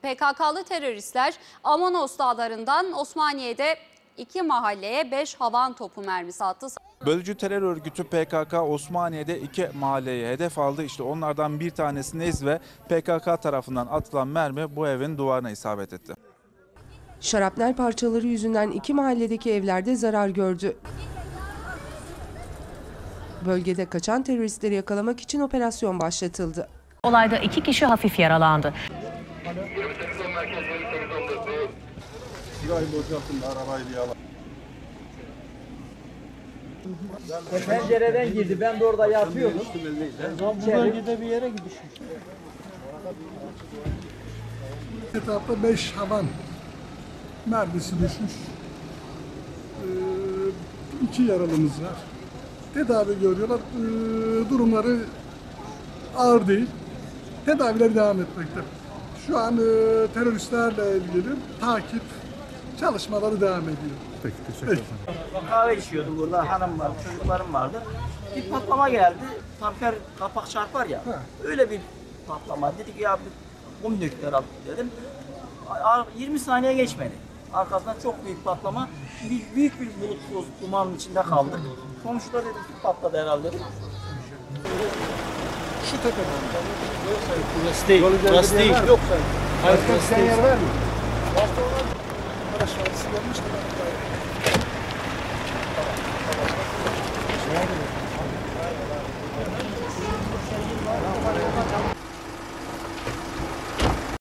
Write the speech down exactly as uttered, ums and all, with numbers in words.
P K K'lı teröristler Amanos dağlarından Osmaniye'de iki mahalleye beş havan topu mermisi attı. Bölücü terör örgütü P K K Osmaniye'de iki mahalleye hedef aldı. İşte onlardan bir tanesi Nez ve P K K tarafından atılan mermi bu evin duvarına isabet etti. Şarapnel parçaları yüzünden iki mahalledeki evlerde zarar gördü. Bölgede kaçan teröristleri yakalamak için operasyon başlatıldı. Olayda iki kişi hafif yaralandı. Pencereden girdi. Ben de orada yatıyordum. Bu bölgede bir yere gidişmiş. Etrafta beş havan mermisi düşmüş. Ee, iki yaralımız var. Tedavi görüyorlar. Ee, durumları ağır değil. Tedaviler devam etmekte. Şu an e, teröristlerle ilgili takip çalışmaları devam ediyor. Peki, teşekkür ederim. Kahve içiyordum burada. Hanım vardı, çocuklarım vardı. Bir patlama geldi. Tamper kapak çarpar ya. Ha. Öyle bir patlama. Dedik ya bu nükleer at dedim. yirmi saniye geçmedi. Arkasından çok büyük patlama. Bir, büyük bir bulut toz dumanın içinde kaldık. Komşular dedi ki patladı herhalde dedim. Şu tepeden. Burası değil. Burası değil. Yok sayın. Hayır, burası değil. Yer var mı? Araç valisi gelmiş de.